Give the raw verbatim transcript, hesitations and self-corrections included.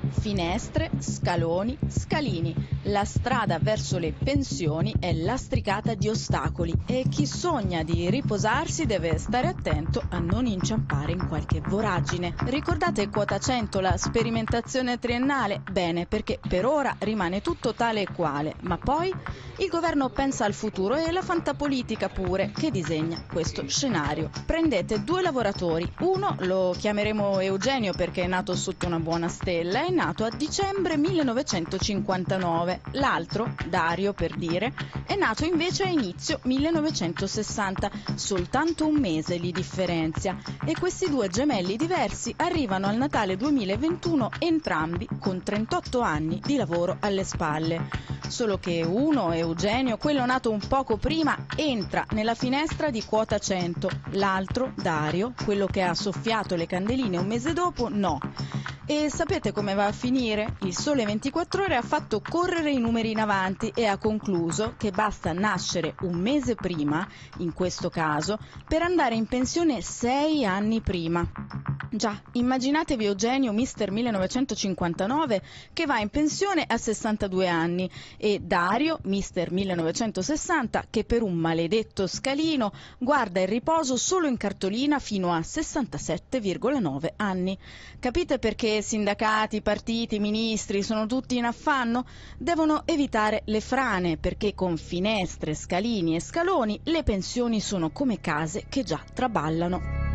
Finestre, scaloni, scalini. La strada verso le pensioni è lastricata di ostacoli e chi sogna di riposarsi deve stare attento a non inciampare in qualche voragine. Ricordate quota cento, la sperimentazione triennale? Bene, perché per ora rimane tutto tale e quale, ma poi il governo pensa al futuro e la fantapolitica pure, che disegna questo scenario. Prendete due lavoratori, uno lo chiameremo Eugenio perché è nato sotto una buona stella, è nato a dicembre millenovecentocinquantanove, l'altro, Dario per dire, è nato invece a inizio millenovecentosessanta, soltanto un mese li differenzia, e questi due gemelli diversi arrivano al Natale duemilaventuno entrambi con trentotto anni di lavoro alle spalle. Solo che uno, Eugenio, quello nato un poco prima, entra nella finestra di quota cento, l'altro, Dario, quello che ha soffiato le candeline un mese dopo, no. E sapete come va a finire? Il Sole ventiquattro Ore ha fatto correre i numeri in avanti e ha concluso che basta nascere un mese prima, in questo caso, per andare in pensione sei anni prima. Già, immaginatevi Eugenio, mister millenovecentocinquantanove, che va in pensione a sessantadue anni, e Dario, mister millenovecentosessanta, che per un maledetto scalino guarda il riposo solo in cartolina fino a sessantasette virgola nove anni. Capite perché sindacati, partiti, ministri sono tutti in affanno? Devono evitare le frane, perché con finestre, scalini e scaloni le pensioni sono come case che già traballano.